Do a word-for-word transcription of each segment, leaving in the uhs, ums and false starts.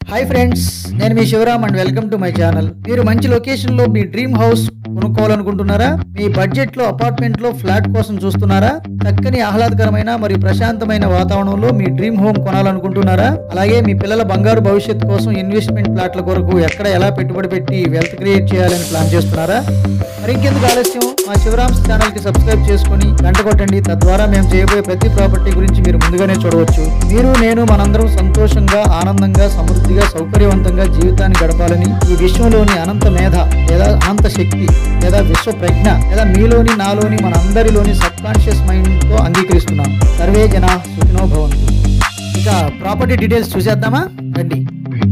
High friends నేను మీ Sivaram and welcome to my channel. మీరు మంచి లొకేషన్ లో మీ డ్రీమ్ హౌస్ కొనుక్కోవాలనుకుంటున్నారా? మీ బడ్జెట్ లో అపార్ట్మెంట్ లో ఫ్లాట్ కోసం చూస్తున్నారా? చక్కని ఆహ్లాదకరమైన మరియు ప్రశాంతమైన వాతావరణంలో మీ డ్రీమ్ హోమ్ కొనాలనుకుంటున్నారా? అలాగే మీ పిల్లల బంగారు భవిష్యత్తు కోసం ఇన్వెస్ట్మెంట్ ప్లాట్ల కొరకు ఎక్కడ ఎలా పెట్టుబడి పెట్టి వెల్త్ క్రియేట్ చేయాలని ప్లాన్ చేస్తున్నారా? మరి ఇంకెందుకు ఆలస్యం, మా శివరామ్స్ ఛానల్ కి సబ్స్క్రైబ్ చేసుకుని గంట కొట్టండి। తద్వారా మేము చేయబోయే ప్రతి ప్రాపర్టీ గురించి మీరు ముందుగానే చూడవచ్చు। మీరు నేను మనందరం సంతోషంగా ఆనందంగా సమృద్ధిగా సౌకర్యవంతంగా జీవితాన్ని గడపాలని ఈ విశ్వంలోని అనంత మేధ లేదా అనంత శక్తి లేదా విశ్వ ప్రజ్ఞ లేదా మీలోని నాలోని మన అందరిలోని సబ్ కాన్షియస్ మైండ్ తో అంగీకరిస్తున్నాం। సర్వే జనా సుఖినో భవంతు। ఇక ప్రాపర్టీ డీటెయిల్స్ చూసేద్దామా రండి।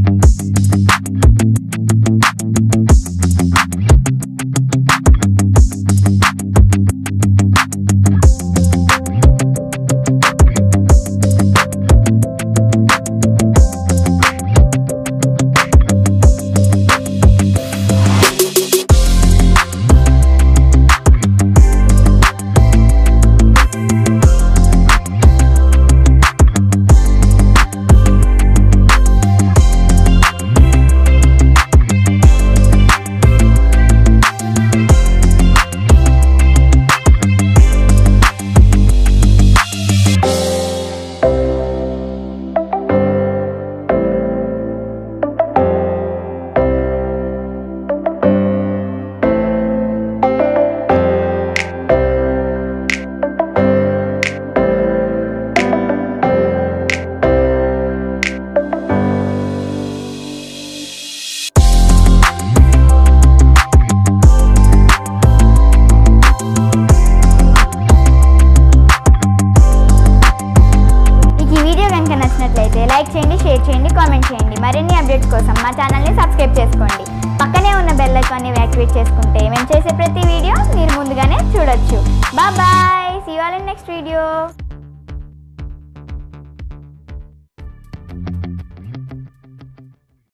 లైక్ చేయండి, షేర్ చేయండి, కామెంట్ చేయండి। మరిన్ని అప్డేట్స్ కోసం మా ఛానల్ని సబ్స్క్రైబ్ చేసుకోండి। పక్కనే ఉన్న బెల్ ఐకాన్ని యాక్టివేట్ చేసుకుంటే మేము చేసే ప్రతి వీడియో మీరు ముందుగానే చూడొచ్చు। Bye bye, see you all in next video.